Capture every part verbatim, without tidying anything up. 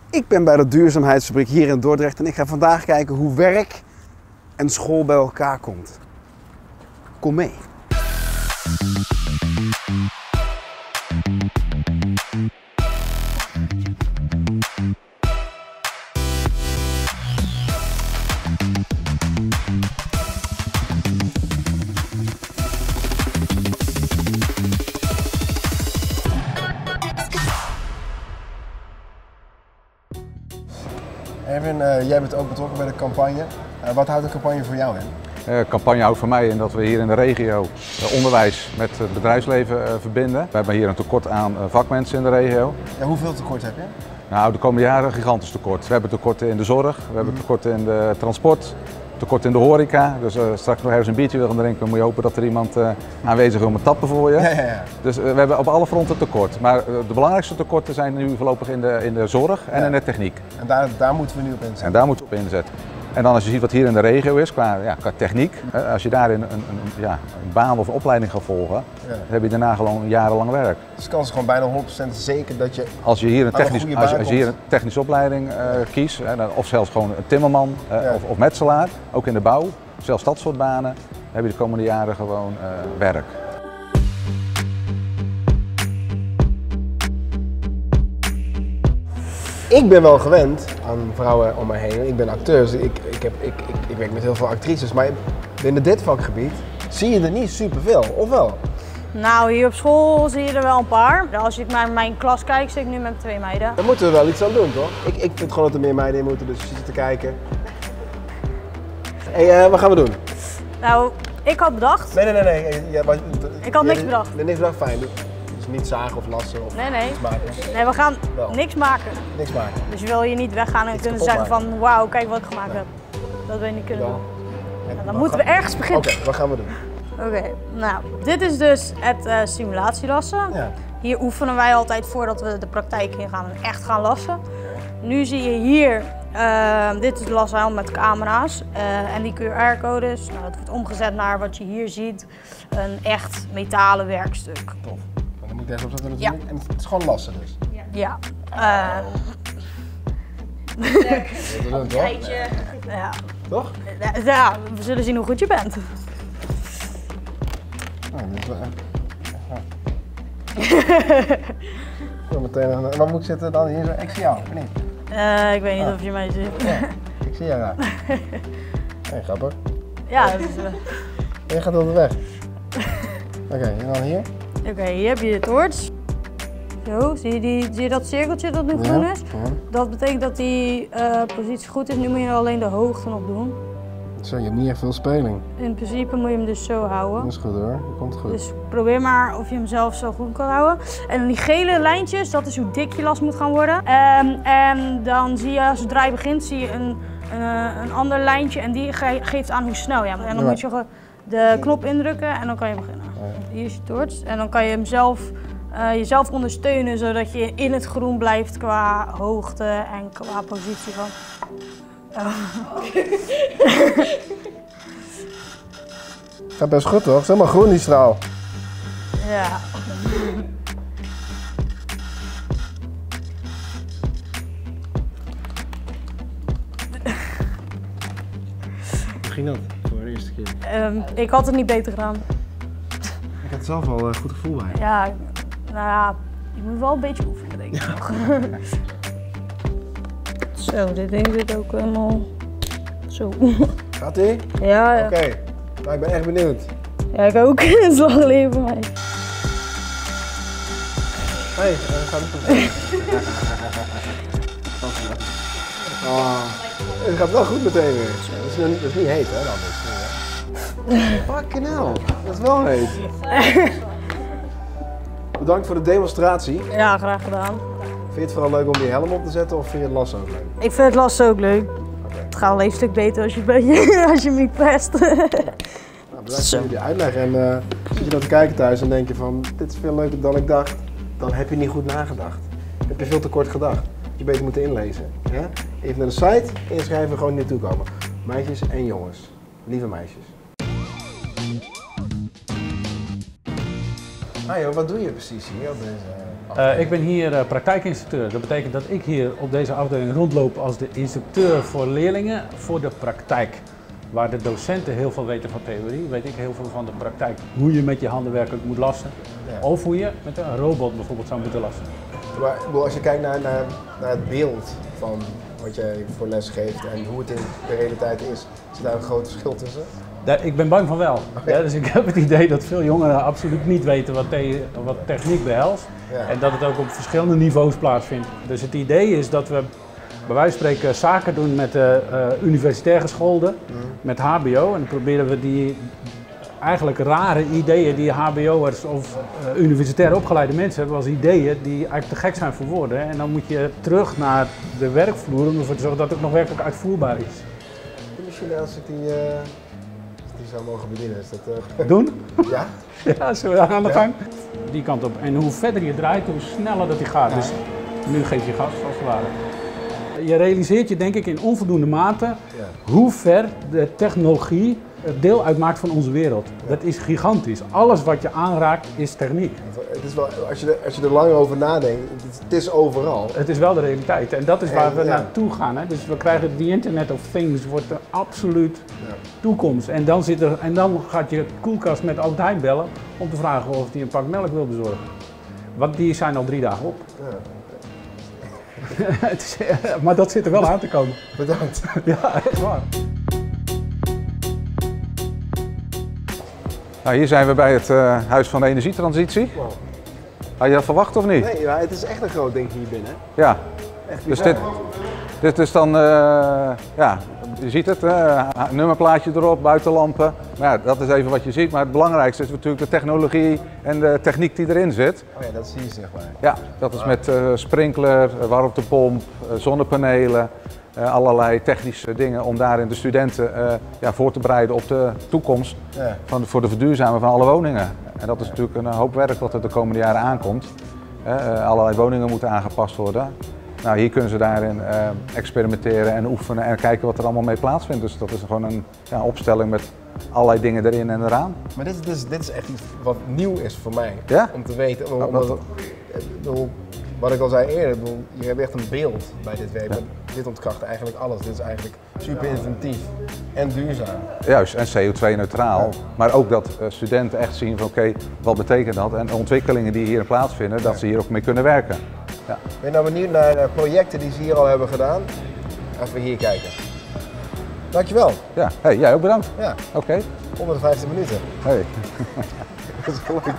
Ik ben bij de duurzaamheidsfabriek hier in Dordrecht en ik ga vandaag kijken hoe werk en school bij elkaar komt. Kom mee. Erwin, uh, jij bent ook betrokken bij de campagne. Uh, wat houdt de campagne voor jou in? De campagne houdt voor mij in dat we hier in de regio onderwijs met het bedrijfsleven verbinden. We hebben hier een tekort aan vakmensen in de regio. Ja, hoeveel tekort heb je? Nou, de komende jaren een gigantisch tekort. We hebben tekorten in de zorg, we hebben tekorten in de transport, tekort in de horeca. Dus uh, straks nog ergens een biertje wil gaan drinken, dan moet je hopen dat er iemand uh, aanwezig is om het tappen voor je. Ja, ja, ja. Dus uh, we hebben op alle fronten tekort. Maar uh, de belangrijkste tekorten zijn nu voorlopig in de, in de zorg en ja. in de techniek. En daar, daar moeten we nu op inzetten? En daar moeten we op inzetten. En dan als je ziet wat hier in de regio is qua, ja, qua techniek, als je daarin een, een, ja, een baan of een opleiding gaat volgen, ja. dan heb je daarna gewoon jarenlang werk. Dus de kans is gewoon bijna honderd procent zeker dat je Als je hier een, technisch, een als je, als je hier een technische opleiding uh, kiest, hè, of zelfs gewoon een timmerman uh, ja. of, of metselaar, ook in de bouw, zelfs dat soort banen, dan heb je de komende jaren gewoon uh, werk. Ik ben wel gewend aan vrouwen om me heen. Ik ben acteur, dus ik, ik, heb, ik, ik, ik werk met heel veel actrices. Maar binnen dit vakgebied zie je er niet superveel, of wel? Nou, hier op school zie je er wel een paar. Als ik naar mijn klas kijk, zit ik nu met twee meiden. Daar moeten we wel iets aan doen, toch? Ik, ik vind gewoon dat er meer meiden in moeten, dus je zit te kijken. Hé, hey, uh, wat gaan we doen? Nou, ik had bedacht. Nee, nee, nee. nee. Ja, maar, ik had niks ja, bedacht. Nee, niks bedacht, fijn. Dus niet zagen of lassen of nee, nee. iets maken. Nee, we gaan wel. niks maken. Niks maken. Dus je wil hier niet weggaan en iets kunnen zeggen maken. van wauw, kijk wat ik gemaakt nee. heb. Dat wil je niet kunnen doen. Ja, dan maar moeten we ergens beginnen. Oké, okay, wat gaan we doen? Oké, okay, nou, dit is dus het uh, simulatielassen. Ja. Hier oefenen wij altijd voordat we de praktijk in gaan en echt gaan lassen. Ja. Nu zie je hier, uh, dit is lassen met camera's uh, en die Q R-codes. Nou, dat wordt omgezet naar wat je hier ziet, een echt metalen werkstuk. Tof. Dan moet ik deze opzetten natuurlijk. Ja. En het is gewoon lassen dus? Ja. ja. Uh, Leuk. Dat doen, toch? Ja. Toch? Ja, we zullen zien hoe goed je bent. Oh, dit is wel echt... Zo meteen aan... Waar moet ik zitten dan? Hier zo? Ik zie jou, of niet? Uh, ik weet niet ah. of je mij ziet. Ja, ik zie jou daar. Hey, grappig. Ja, dat is wel. Je gaat op de weg. Oké, okay, en dan hier? Oké, okay, hier heb je de toorts. Zo, zie je, die, zie je dat cirkeltje dat nu ja. groen is? Ja. Dat betekent dat die uh, positie goed is. Nu moet je alleen de hoogte nog doen. Zo, je hebt niet echt veel speling. In principe moet je hem dus zo houden. Dat is goed hoor, dat komt goed. Dus probeer maar of je hem zelf zo goed kan houden. En die gele lijntjes, dat is hoe dik je las moet gaan worden. Um, en dan zie je, zodra je begint, zie je een, een, een ander lijntje en die ge geeft aan hoe snel je. En dan ja. moet je de knop indrukken en dan kan je beginnen. Ja. Hier is je toorts en dan kan je hem zelf, uh, jezelf ondersteunen zodat je in het groen blijft qua hoogte en qua positie van. Oh. Gaat best goed toch? Het is helemaal groen die straal. Ja. Hoe ging dat voor de eerste keer? Um, ik had het niet beter gedaan. Ik had zelf wel een goed gevoel bij. Ja, nou ja, je moet wel een beetje oefenen denk ik nog. Zo, dit ding zit ook helemaal zo. Gaat ie? Ja, ja. Oké, okay. Nou, ik ben echt benieuwd. Ja, ik ook. Het is lang geleden voor mij. Hé, hey, uh, gaat het goed? Oh, het gaat wel goed meteen weer. Dat is, niet, dat is niet heet hè, dan dus. Fucking hell, dat is wel heet. Bedankt voor de demonstratie. Ja, graag gedaan. Vind je het vooral leuk om die helm op te zetten of vind je het lassen ook leuk? Ik vind het lassen ook leuk. Okay. Het gaat wel een stuk beter als je, beetje, als je me pest. Nou, bedankt voor jullie uitleg en uh, zit je dan te kijken thuis en denk je van dit is veel leuker dan ik dacht, dan heb je niet goed nagedacht. Heb je veel te kort gedacht. Je beter moeten inlezen. Ja? Even naar de site, inschrijven en gewoon hier naartoe komen. Meisjes en jongens. Lieve meisjes. Ah joh, wat doe je precies hier op deze... Uh, ik ben hier uh, praktijkinstructeur. Dat betekent dat ik hier op deze afdeling rondloop als de instructeur voor leerlingen voor de praktijk. Waar de docenten heel veel weten van theorie, weet ik heel veel van de praktijk. Hoe je met je handen werkelijk moet lassen. Ja. Of hoe je met een robot bijvoorbeeld zou moeten lassen. Maar als je kijkt naar, naar, naar het beeld van wat jij voor les geeft en hoe het in de realiteit is, is daar een groot verschil tussen? Ik ben bang van wel. Okay. Ja, dus ik heb het idee dat veel jongeren absoluut niet weten wat, te wat techniek behelst. Ja. En dat het ook op verschillende niveaus plaatsvindt. Dus het idee is dat we bij wijze van spreken zaken doen met uh, uh, universitair gescholden, mm. met H B O. En dan proberen we die eigenlijk rare ideeën die H B O'ers of uh, universitair opgeleide mensen hebben als ideeën die eigenlijk te gek zijn voor woorden. En dan moet je terug naar de werkvloer om ervoor te zorgen dat het nog werkelijk uitvoerbaar is. Misschien als ik die... Uh... Die zou mogen bedienen, is dat... Uh... Doen? Ja? Ja, zullen we aan de gang? Ja. Die kant op. En hoe verder je draait, hoe sneller dat hij gaat. Ja. Dus nu geef je gas, als het ware. Je realiseert je denk ik in onvoldoende mate ja. hoe ver de technologie deel uitmaakt van onze wereld. Ja. Dat is gigantisch. Alles wat je aanraakt is techniek. Het is wel, als, je er, als je er lang over nadenkt, het, het is overal. Het is wel de realiteit en dat is waar en, we ja. naartoe gaan. Hè. Dus we krijgen die Internet of Things, wordt er absoluut ja. toekomst. En dan, zit er, en dan gaat je koelkast met Albert Heijn bellen om te vragen of hij een pak melk wil bezorgen. Want die zijn al drie dagen op. Ja. Het is, maar dat zit er wel aan te komen. Bedankt. Ja, echt waar. Nou, hier zijn we bij het uh, Huis van de Energietransitie. Wow. Had je dat verwacht of niet? Nee, maar het is echt een groot ding hier binnen. Ja, echt dus dit, dit is dan, uh, ja, je ziet het, uh, nummerplaatje erop, buitenlampen. Maar ja, dat is even wat je ziet, maar het belangrijkste is natuurlijk de technologie en de techniek die erin zit. Oh ja, dat zie je zeg maar. Ja, dat is met uh, sprinkler, uh, warmtepomp, uh, zonnepanelen. Uh, allerlei technische dingen om daarin de studenten uh, ja, voor te bereiden op de toekomst ja. van, voor de verduurzaming van alle woningen. En dat is ja. natuurlijk een hoop werk wat er de komende jaren aankomt. Uh, allerlei woningen moeten aangepast worden. Nou, hier kunnen ze daarin uh, experimenteren en oefenen en kijken wat er allemaal mee plaatsvindt. Dus dat is gewoon een ja, opstelling met allerlei dingen erin en eraan. Maar dit, dit, is, dit is echt iets wat nieuw is voor mij, ja? om te weten. Om, omdat, bedoel, wat ik al zei eerder, bedoel, je hebt echt een beeld bij dit werk. Ja. Dit ontkracht eigenlijk alles. Dit is eigenlijk super inventief en duurzaam. Juist, en C O twee neutraal. Ja. Maar ook dat uh, studenten echt zien van oké, okay, wat betekent dat? En ontwikkelingen die hierin plaatsvinden, dat ja. ze hier ook mee kunnen werken. Ja. Ben je nou benieuwd naar uh, projecten die ze hier al hebben gedaan? Even hier kijken. Dankjewel. Ja, hey, jij ook bedankt. Ja. Oké. Okay. honderdvijftig minuten. Hey. Dat is leuk.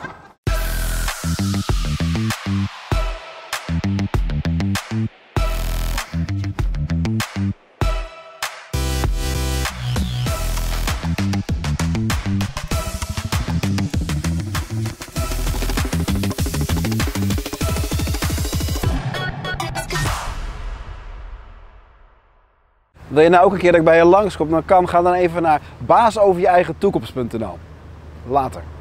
Wil je nou ook een keer dat ik bij je langskom, dan kan, ga dan even naar baas over je eigen toekomst punt n l. Later.